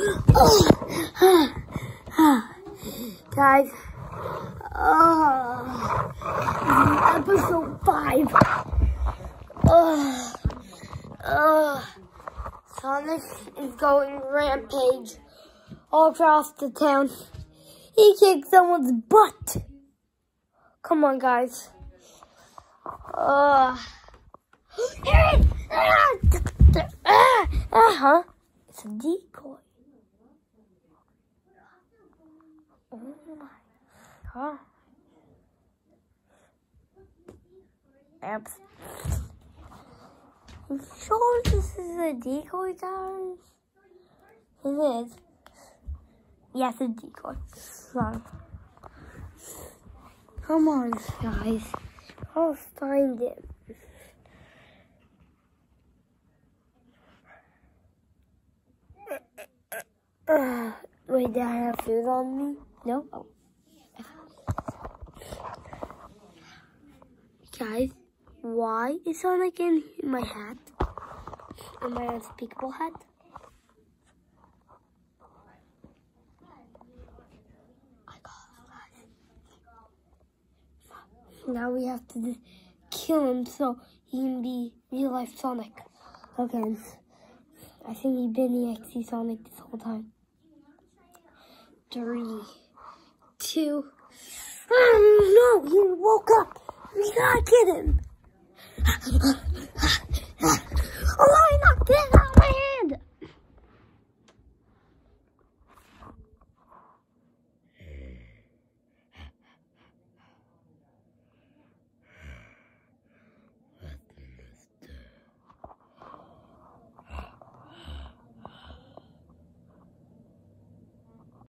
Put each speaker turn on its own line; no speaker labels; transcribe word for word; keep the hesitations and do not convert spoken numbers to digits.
Guys, uh, episode five. Uh, uh, Sonic is going rampage all across the town. He kicked someone's butt. Come on, guys. Uh, here it is. Uh huh. It's a decoy. Oh my god. Oops. You sure this is a decoy, guys? It is. Yes, a decoy. Sorry. Come on, guys. I'll find it. Uh, wait, do I have food on me? No? Oh. Guys, why is Sonic in my hat? In my unspeakable hat? I got it. Now we have to kill him so he can be real life Sonic again. I think he's been E X E Sonic this whole time. Three, two, oh no, he woke up. We gotta get him.